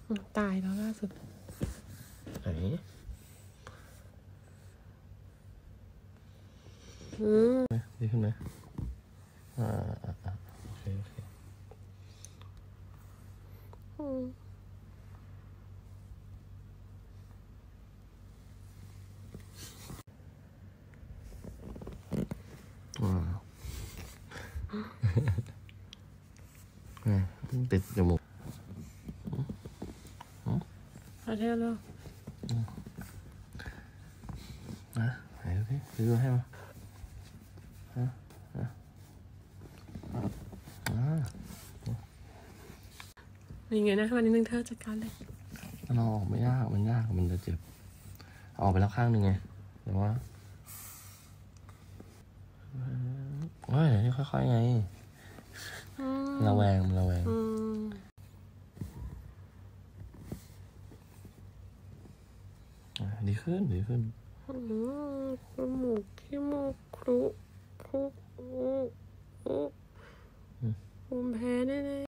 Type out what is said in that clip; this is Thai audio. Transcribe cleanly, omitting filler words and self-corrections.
ตายแล้วล่าสุดไหนดีขึ้นไหมโอเคติดจมูกประเทศแล้วนะไหนดูพี่ดูให้มายังไงนะวันนี้นึงเธอจัดการเลยมันออกไม่ยากมันยากมันจะเจ็บออกไปแล้วข้างหนึ่งไงแต่ว่าเฮ้ยนี่ค่อยๆไงระแวงดีขึ้นจมูกขี้มูกครุภูมิแพ้แน่